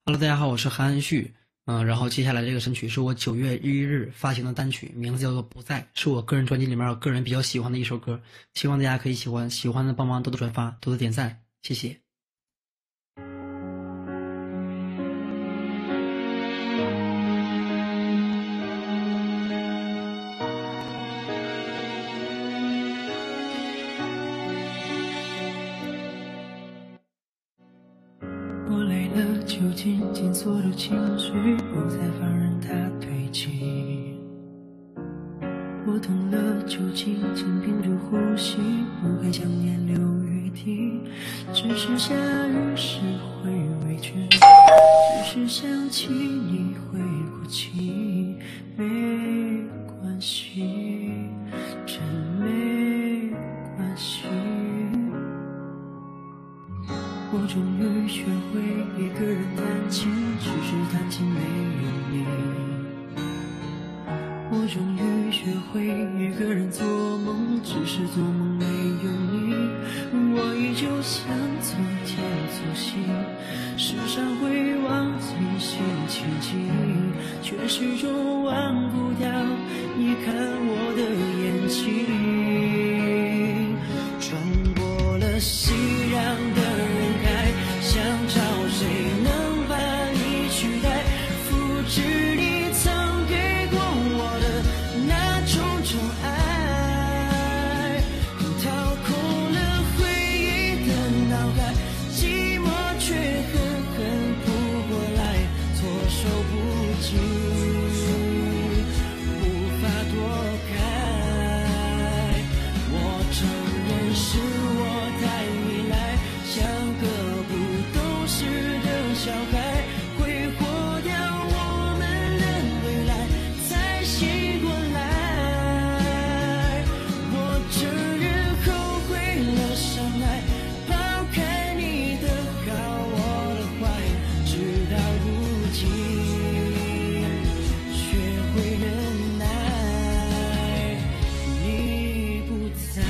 Hello，大家好，我是韩安旭。然后接下来这个神曲是我9月1日发行的单曲，名字叫做《不在》，是我个人专辑里面我个人比较喜欢的一首歌，希望大家可以喜欢，喜欢的帮忙多多转发，多多点赞，谢谢。 我累了，就紧紧锁住情绪，不再放任它推进。我痛了，就紧紧屏住呼吸，不该想念流雨滴。只是下雨时会委屈，只是想起你会哭泣，没关系，真没关系。我终于学会一个人弹琴，只是弹琴没有你。我终于学会一个人做梦，只是做梦没有你。我依旧像从前粗心，时常会忘记星期几，却始终忘不掉你看我的眼睛。穿过了熙攘的人海，想找谁能把你取代，复制你曾给过我的那种宠爱，掏空了回忆的脑海，寂寞却狠狠扑过来，措手不及，无法躲开。我承认是我太依赖，像个不懂事的小孩，挥霍掉我们的未来，才醒过来。我承认后悔了，伤害，抛开你的好，我的坏，直到如今，学会忍耐，你不在。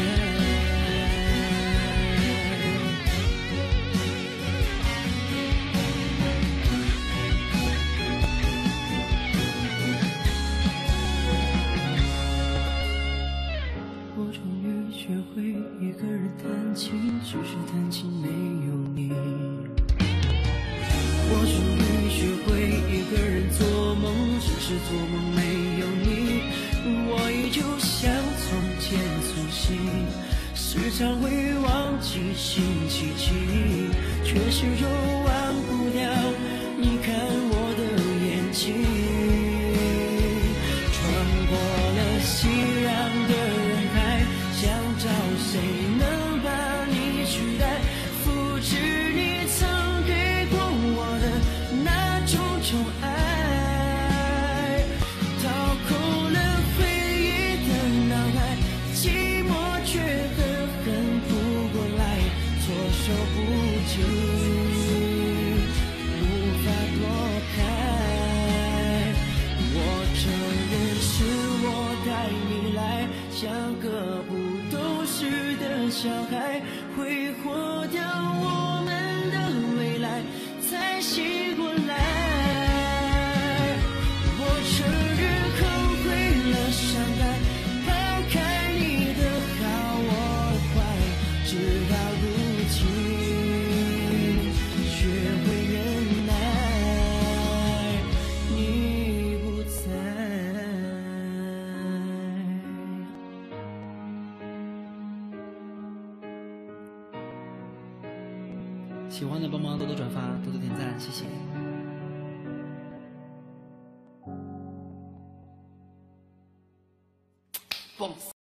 我终于学会一个人弹琴，只是弹琴没有你。我终于学会一个人做梦，只是做梦没有你。我依旧像从前粗心，时常会忘记星期几，却始终忘不掉你看我的眼睛。穿过了熙攘的人海，想找谁能把你取代，复制你曾给过我的那种宠爱，掏空了回忆的脑海，寂寞却狠狠扑过来，措手不及，无法躲开。我承认是我太依赖，像个不懂事的小孩，挥霍掉我们的未来，才醒过来。我承认后悔了，伤害，抛开你的好，我的坏，直到如今，学会忍耐，你不在。 喜欢的帮忙多多转发，多多点赞，谢谢。放肆。